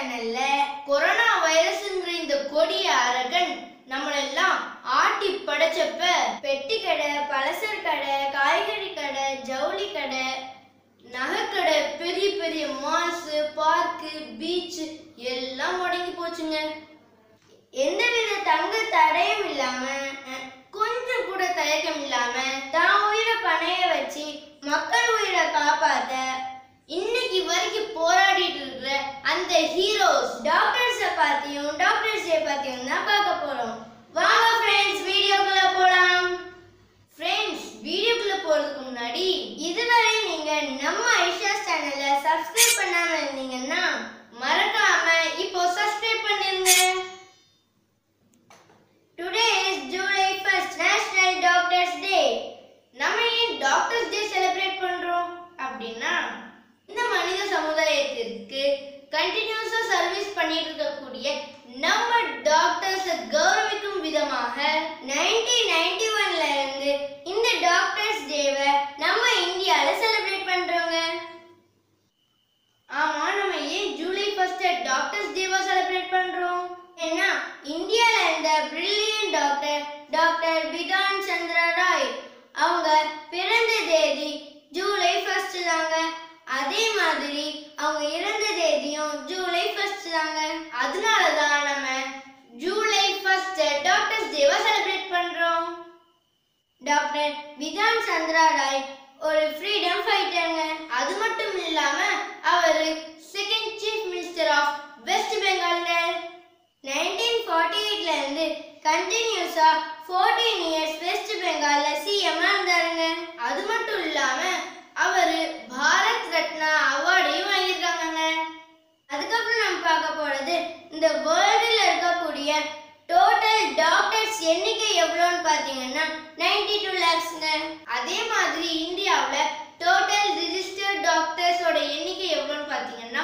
சேனல்ல கொரோனா வைரஸ்ங்கிற இந்த கொடிய அரகன் நம்மளெல்லாம் ஆட்டி படைச்சப்ப பெட்டி கடை, பலசர் கடை, காய்கறி கடை, ஜவுளி கடை, நகைக்கடை, பெரிய பெரிய மால்ஸ், பார்க்கு, பீச் எல்லாம் முடங்கி போச்சுங்க. எந்தவித தங்க தடையும் இல்லாம, கொஞ்சம் கூட தயக்கம் இல்லாம தான் உயிரை பணைய வச்சு மக்கள் உயிரை காப்பாத்த இன்னைக்கு வரைக்கும் போராடிட்டு இருக்கிற அந்த ஹீரோஸ் டாக்டர்ஸை பத்தியும் டாக்டர்ஸ் டே பத்தியும் தான் பார்க்க போறோம். வாங்க ஃப்ரெண்ட்ஸ், வீடியோக்குள்ள போலாம். ஃப்ரெண்ட்ஸ், வீடியோக்குள்ள போறதுக்கு முன்னாடி இதுவரை நீங்க நம்ம ஐஷா சேனலை சப்ஸ்கிரைப் பண்ணாம இருந்தீங்கன்னா மறக்காம இப்போ சப்ஸ்கிரைப் பண்ணிருங்க. Today is July 1st, National Doctors Day. நம்ம ஏன் டாக்டர்ஸ் டே செலிப்ரேட் பண்றோம் அப்படின்னா, இந்த மனித சமுதாயத்திற்கு கண்டினியூஸா சர்வீஸ் பண்ணிட்டு இருக்கக்கூடிய நம்ம டாக்டர்ஸ் கௌரவிக்கும் விதமாக 1991ல இருந்து இந்த டாக்டர்ஸ் டேவை நம்ம இந்தியால செலிப்ரேட் பண்றோங்க. ஆமா, நம்ம ஏன் ஜூலை 1st டாக்டர்ஸ் டேவா செலிப்ரேட் பண்றோம்? ஏன்னா இந்தியால இருந்த பிரில்லியன்ட் டாக்டர் பிதான் சந்திரா ராய் அவங்க பிறந்த தேதி ஜூலை 1st தாங்க. அதே மாதிரி அவங்க இறந்த தேதியும் ஜூலை 1st தாங்க. அதனாலதான் நம்ம ஜூலை 1st டாக்டர்ஸ் டேவா செலிப்ரேட் பண்றோம். டாக்டர் பிதான் சந்திரா ராய் ஒரு ஃப்ரீடம் ஃபைட்டருங்க. அது மட்டும் இல்லாம அவரு second chief minister of West பெங்கால்ங்க. 1948ல இருந்து கண்டினியூஸா 14 இயர்ஸ் வெஸ்ட் பெங்கால்ல சிஎம் இருந்தாருங்க. அது மட்டும் இல்லாம அவரு பாரத் ரத்னா அவார்டையும் வாங்கியிருக்காங்க. அதுக்கப்புறம் நம்ம பார்க்க போறது, இந்த வேர்ல்டுல இருக்கக்கூடிய டோட்டல் டாக்டர்ஸ் எண்ணிக்கை எவ்வளோன்னு பார்த்தீங்கன்னா 92 lakhsங்க. அதே மாதிரி இந்தியாவுல டோட்டல் ரிஜிஸ்டர்ட் டாக்டர்ஸோட எண்ணிக்கை எவ்வளோன்னு பார்த்தீங்கன்னா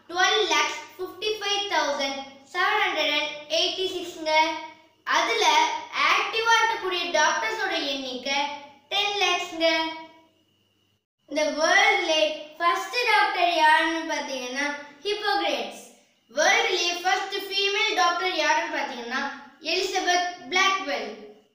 12,55,786ங்க. அதுல ஆக்டிவா இருக்கக்கூடிய டாக்டர்ஸோட எண்ணிக்கை 10 lakhsங்க. இந்த வேர்ல்ட்லே ஃபர்ஸ்ட் டாக்டர் யாருன்னு பார்த்தீங்கன்னா ஹிப்போக்ரேட்ஸ். வேர்ல்ட்லே ஃபர்ஸ்ட் ஃபீமேல் டாக்டர் யாருன்னு பார்த்தீங்கன்னா எலிசபெத் பிளாக்வெல்.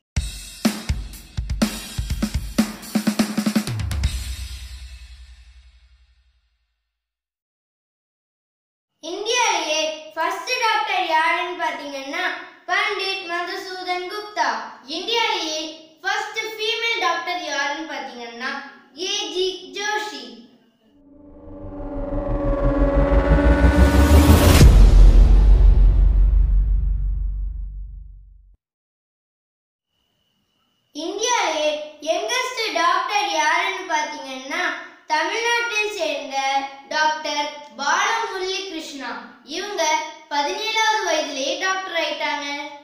இந்தியாவிலேயே ஃபர்ஸ்ட் டாக்டர் யாருன்னு பார்த்தீங்கன்னா பண்டிட் மதுசூதன் குப்தா. இந்தியாவிலேயே ஃபர்ஸ்ட் ஃபீமேல் டாக்டர் யாருன்னு பார்த்தீங்கன்னா ஏஜி ஜோஷி. இந்தியாவிலே யங்கஸ்ட் டாக்டர் யாருன்னு பார்த்தீங்கன்னா தமிழ்நாட்டில் சேர்ந்த டாக்டர் பாலமுரளி கிருஷ்ணா. இவங்க 17வது வயதிலேயே டாக்டர் ஆயிட்டாங்க.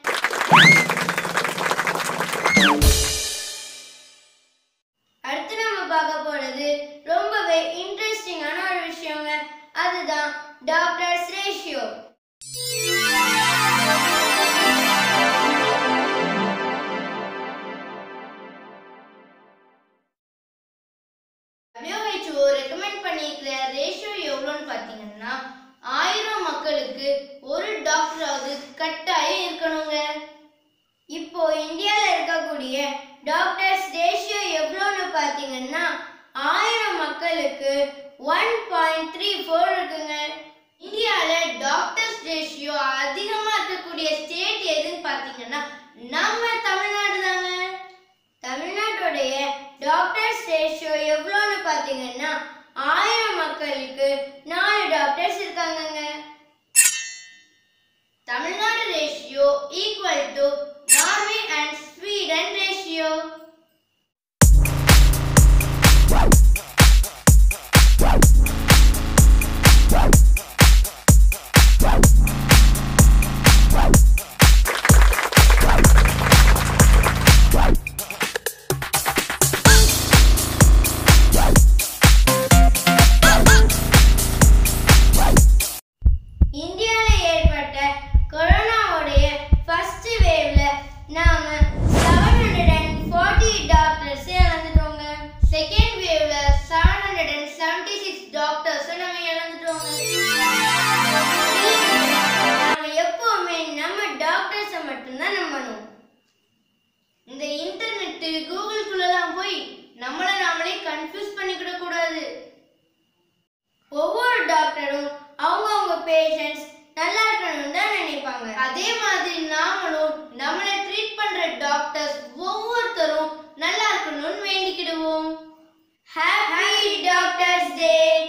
அடுத்து நம்ம பார்க்க போறது ரொம்பவே இன்ட்ரெஸ்டிங்கான ஒரு விஷயங்க. அதுதான் டாக்டர்ஸ் ரேஷியோ. WHO ரெக்கமெண்ட் பண்ணியிருக்கிற ரேஷியோ எவ்வளோன்னு பார்த்தீங்கன்னா 1000 மக்களுக்கு ஒரு டாக்டராவது கட்டாயம் இருக்கணுங்க. இப்போ இந்தியாவில் இருக்கக்கூடிய டாக்டர்ஸ் ரேஷியோ எவ்வளோன்னு பார்த்தீங்கன்னா 1000 மக்களுக்கு 1.34 இருக்குங்க. இந்தியாவில் டாக்டர்ஸ் ரேஷியோ அதிகமாக இருக்கக்கூடிய ஸ்டேட் எதுன்னு பார்த்தீங்கன்னா நம்ம தமிழ்நாடு தாங்க. தமிழ்நாட்டுடைய டாக்டர்ஸ் ரேஷியோ எவ்வளோன்னு பார்த்தீங்கன்னா 1000 மக்களுக்கு 4 டாக்டர்ஸ் இருக்காங்கங்க. Tamil Nadu ratio equal to Norway and Sweden ratio. இந்தியாவில் ஏற்பட்ட கொரோனாவுடைய ஃபர்ஸ்ட் வேவ்ல ஒவ்வொரு டாக்டரும் அவங்கவுங்க பேஷண்ட்ஸ் நல்லா இருக்கணும்னு தான் நினைப்பாங்க. அதே மாதிரி நாமளும் நம்மளை ட்ரீட் பண்ற டாக்டர்ஸ் ஒவ்வொருத்தரும் நல்லா இருக்கணும்னு வேண்டிக்கிடுவோம். ஹாப்பி டாக்டர்ஸ் டே.